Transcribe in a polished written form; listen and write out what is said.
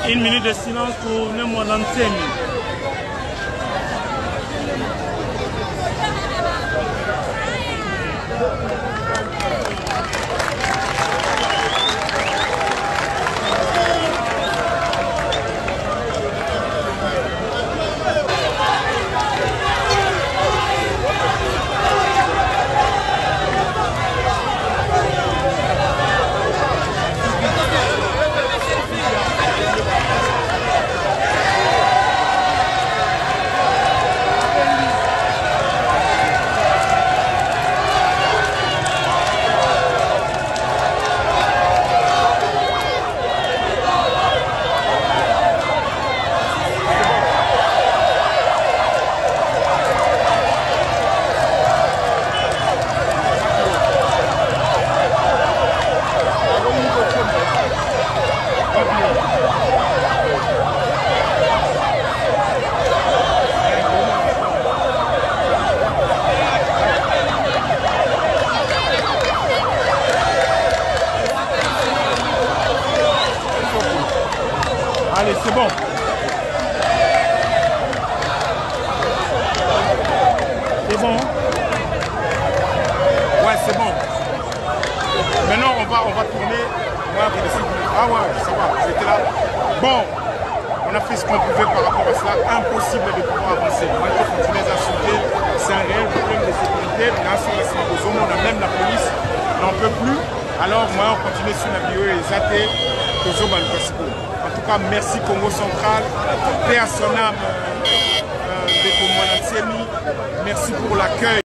Une minute de silence pour Nemo Lansemi. Allez, c'est bon. C'est bon. Ouais, c'est bon. Maintenant, on va tourner. Ah ouais, ça va, j'étais là. Bon, on a fait ce qu'on pouvait par rapport à cela. Impossible de pouvoir avancer. On va continuer à insulter. C'est un réel problème de sécurité. Là, sur les Samabozomo, on a même la police n'en peut plus. Alors, moi, on continue sur la bio et les athées. En tout cas, merci Congo Central, paix à son âme, merci pour l'accueil.